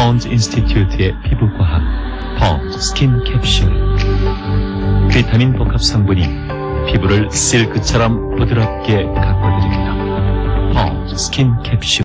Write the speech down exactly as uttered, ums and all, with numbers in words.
펀즈 인스티튜트의 피부과학 펀즈 스킨 캡슐. 비타민 복합 성분이 피부를 실크처럼 부드럽게 가꿔드립니다. 펀즈 스킨 캡슐.